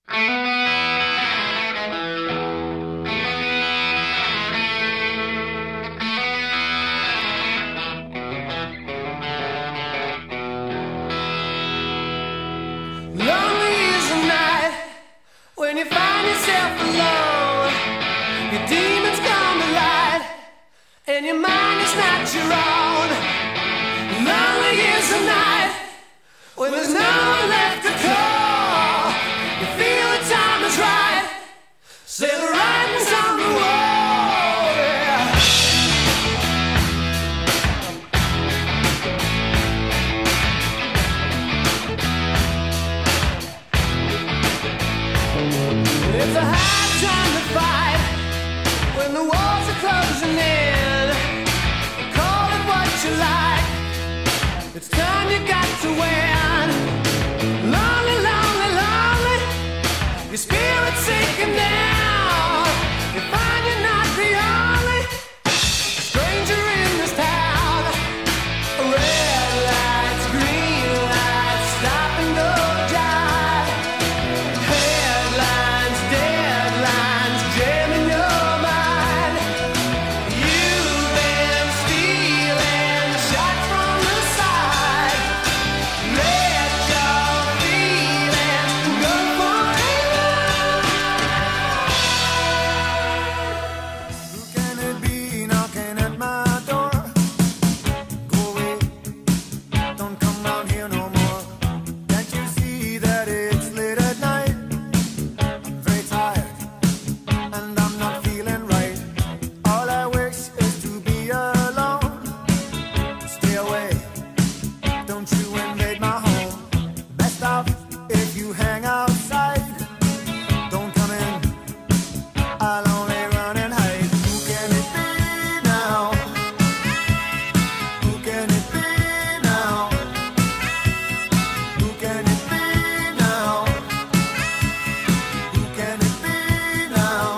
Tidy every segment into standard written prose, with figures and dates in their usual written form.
Lonely is the night when you find yourself alone. Your demons come to light, and your mind is not your own. Lonely is the night when there's no one left to call. You feel the time is right, say the writing's on the wall. Yeah. It's a hard time to fight when the walls are closing in. Call it what you like, it's time you got to win. Lonely, lonely, lonely, your spirit's sinking down. You find you're not the only stranger in this town. Red lights, green lights, stop and go jive. Headlines, deadlines, jamming your mind. You've been stealing shots from the side. Let your feelings go forever. Who can it be knocking at my door? Go away, don't come round here no more. Can't you see that it's late at night? I'm very tired and I'm not feeling right. All I wish is to be alone. Stay away, don't you invade my home. Best off if you hang outside. Don't come in, I'll only run and hide. Who can it be now? Who can it be now? Who can it be now? Who can it be now?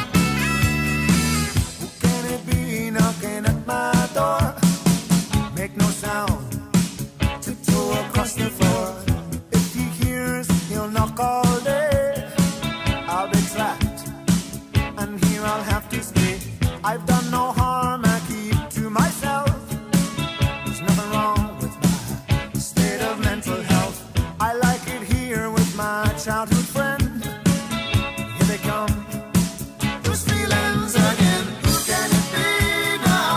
Who can it be knocking at my door? Make no sound, tiptoe across the floor. If he hears, he'll knock all day. I'll be trapped, and here I'll have to stay. I've done no harm, I keep to myself. There's nothing wrong with my state of mental health. I like it here with my childhood friend. Here they come, those feelings again. Who can it be now?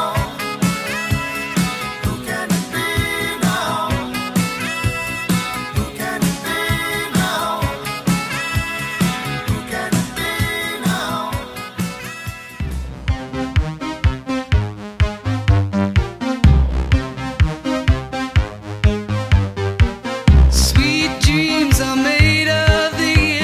Who can it be now? Who can it be now? Who can it be now? Sweet dreams are made of the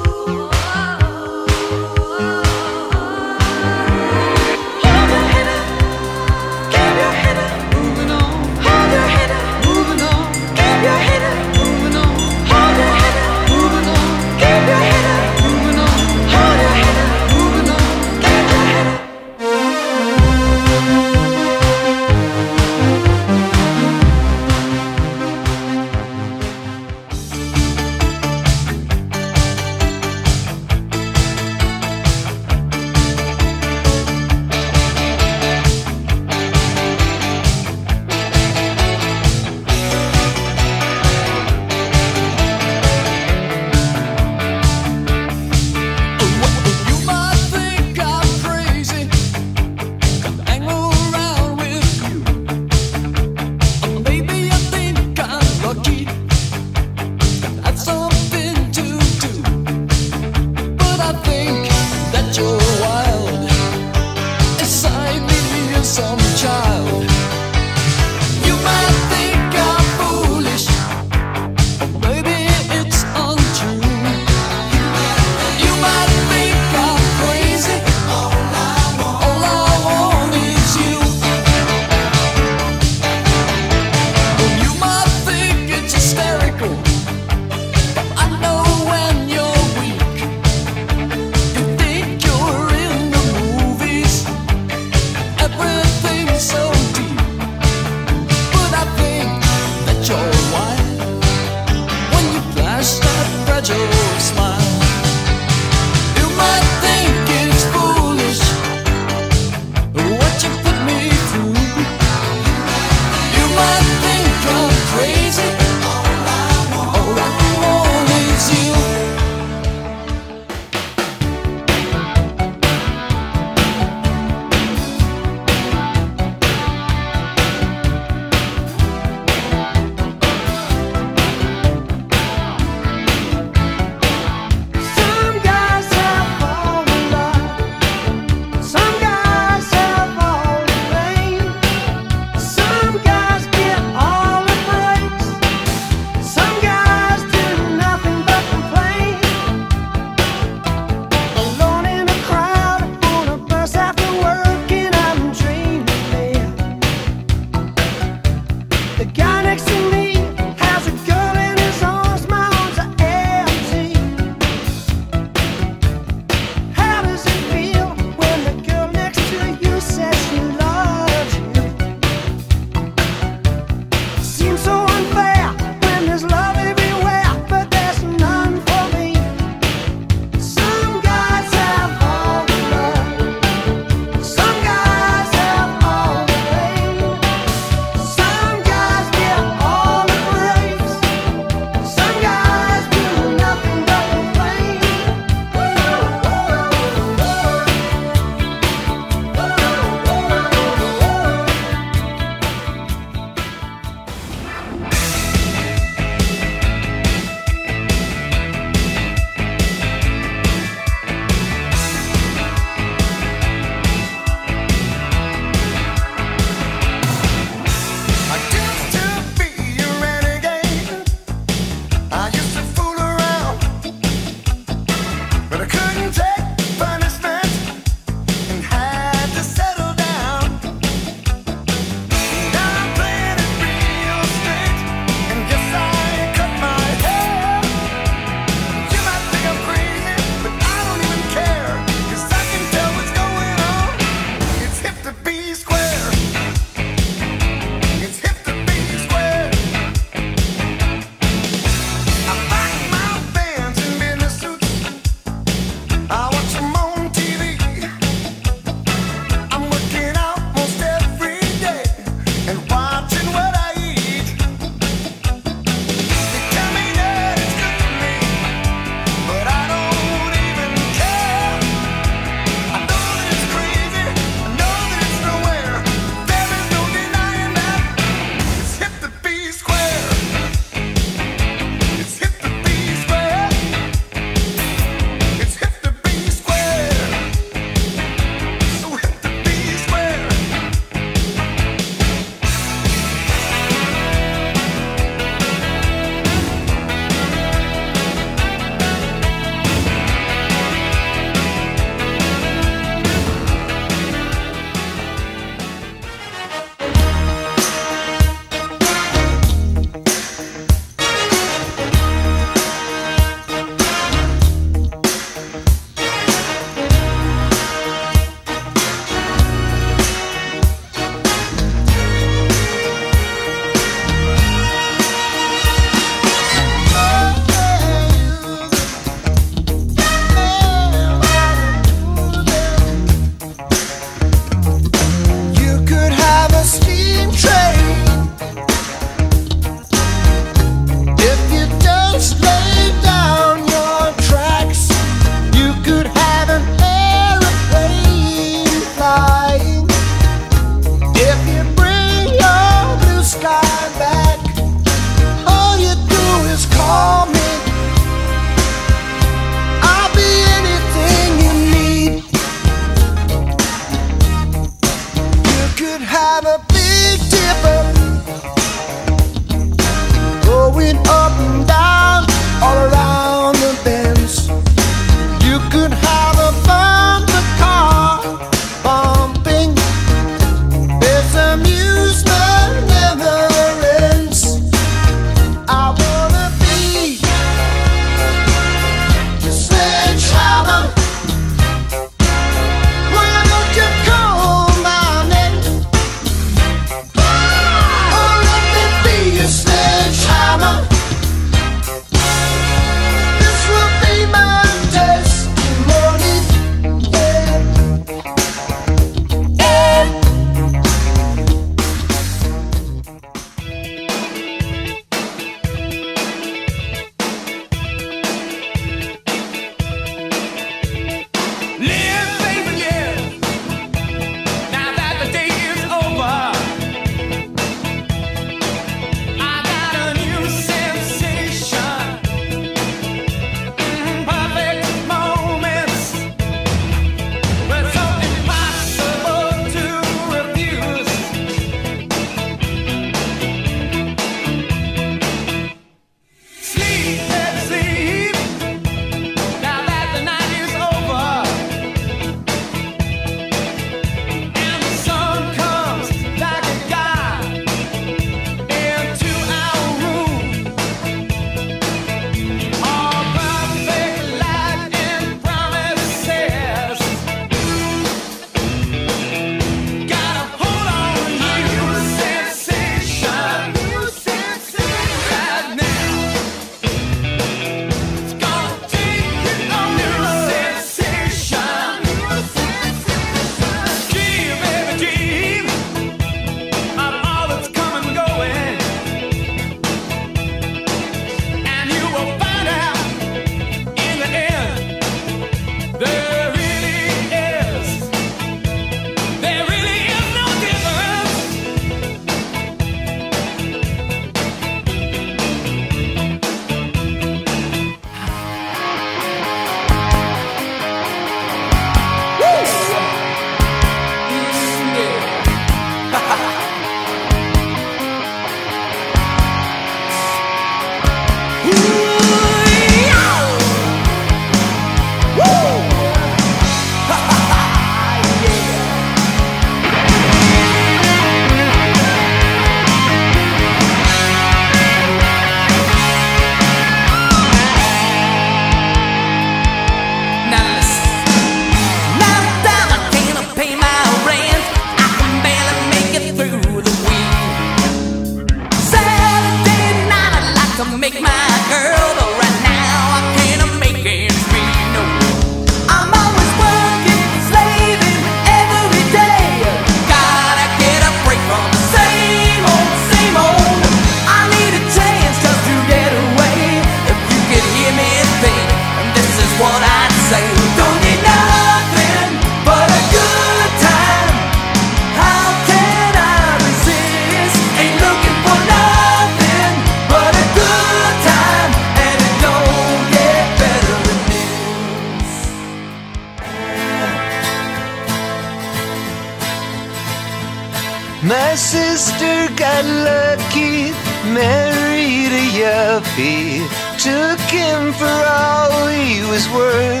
My sister got lucky, married a yuppie, took him for all he was worth.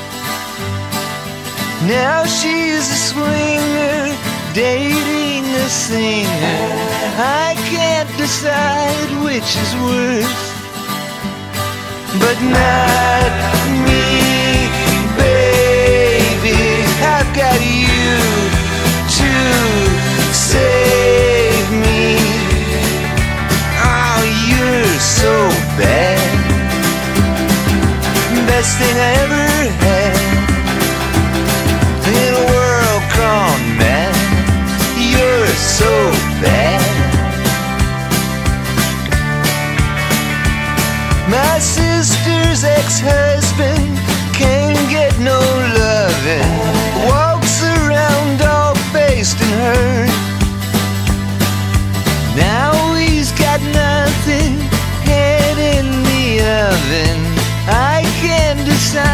Now she's a swinger, dating a singer. I can't decide which is worse. But not me, baby. I've got you to save me. Oh, you're so bad. Best thing I ever had in a world gone mad. You're so bad. My sister's ex-husband can't get no loving, walks around all based and hurt. Now he's got nothing, head in the oven. I can't decide